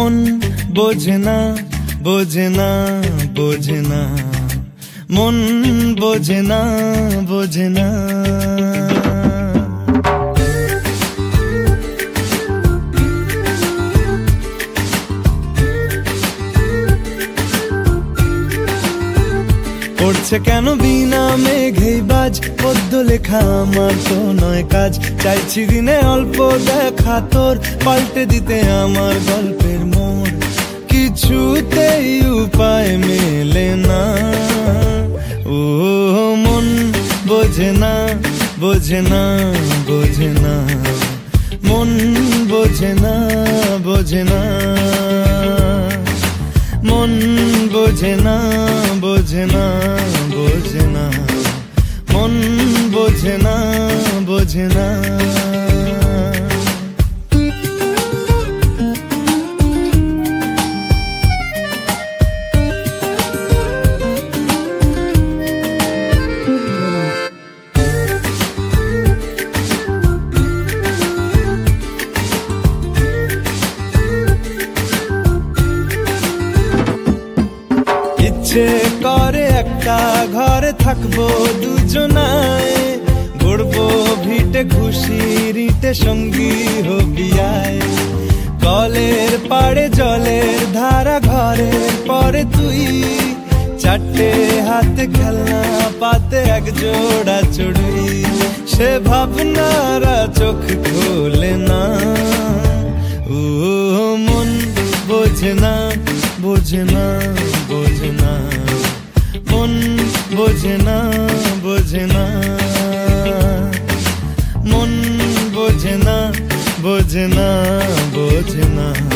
মন বোঝে না বোঝে না বোঝে না, মন বোঝে না বোঝে না। পড়ছে কেন বিনা মেঘেই বাজ, পদ্য লেখা আমার তো নয় কাজ। চাইছি দিনে অল্প দেখা তোর, পাল্টে দিতে আমার গল্পের মোড়। কিছুতেই উপায় মেলে না, ও মন বোঝে না বোঝে না বোঝে না, মন বোঝে না বোঝে না, মন বোঝে না বোঝে না বোঝে না, মন বোঝে না বোঝে না। ইচ্ছে করে একটা ঘরে থাকবো দুজনায়, গড়বো ভিটে খুশির ইটে সঙ্গী হবি আয়। কলের পাড়ে জলের ধারা ঘরের পরে তুই, চারটে হাতে খেলনা পাতে এক জোড়া চড়ুই। সে ভাবনারা চোখ খোলে না, ও মন বোঝে না বোঝে না বোঝে না, মন বোঝে না বোঝে না, মন বোঝে না বোঝে না বোঝে না।